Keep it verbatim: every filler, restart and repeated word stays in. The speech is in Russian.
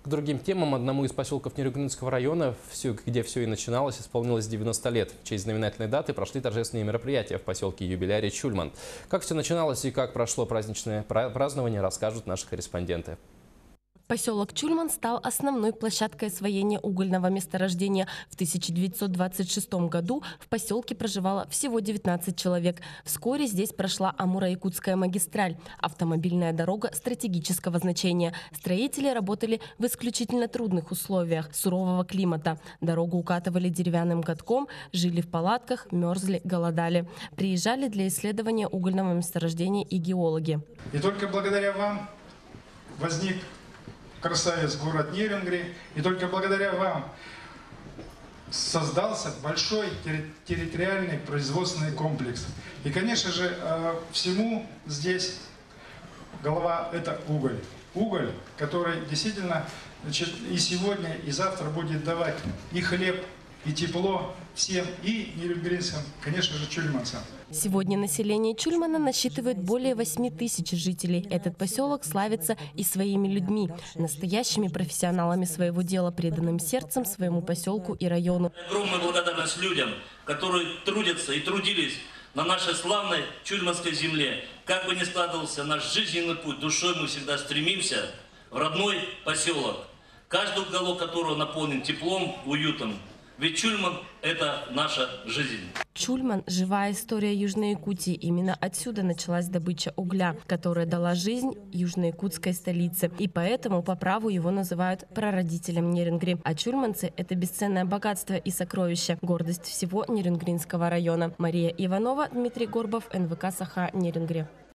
К другим темам. Одному из поселков Нерюнгринского района, где все и начиналось, исполнилось девяносто лет. В честь знаменательной даты прошли торжественные мероприятия в поселке Юбилярий Чульман. Как все начиналось и как прошло праздничное празднование, расскажут наши корреспонденты. Поселок Чульман стал основной площадкой освоения угольного месторождения. В тысяча девятьсот двадцать шестом году в поселке проживало всего девятнадцать человек. Вскоре здесь прошла Амуро-Якутская магистраль – автомобильная дорога стратегического значения. Строители работали в исключительно трудных условиях сурового климата. Дорогу укатывали деревянным катком, жили в палатках, мерзли, голодали. Приезжали для исследования угольного месторождения и геологи. И только благодаря вам возник красавец город Нерюнгри, и только благодаря вам создался большой территориальный производственный комплекс. И, конечно же, всему здесь голова – это уголь. Уголь, который действительно, значит, и сегодня, и завтра будет давать и хлеб, и тепло всем, и нерюнгринцам, конечно же, чульманцам. Сегодня население Чульмана насчитывает более восьми тысяч жителей. Этот поселок славится и своими людьми, настоящими профессионалами своего дела, преданным сердцем своему поселку и району. Огромная благодарность людям, которые трудятся и трудились на нашей славной чульманской земле. Как бы ни складывался наш жизненный путь, душой мы всегда стремимся в родной поселок, каждый уголок которого наполнен теплом, уютом. Ведь Чульман – это наша жизнь. Чульман – живая история Южной Якутии. Именно отсюда началась добыча угля, которая дала жизнь южно-якутской столице. И поэтому по праву его называют прародителем Нерюнгри. А чульманцы – это бесценное богатство и сокровище, гордость всего Нерюнгринского района. Мария Иванова, Дмитрий Горбов, эн вэ ка «Саха», Нерюнгри.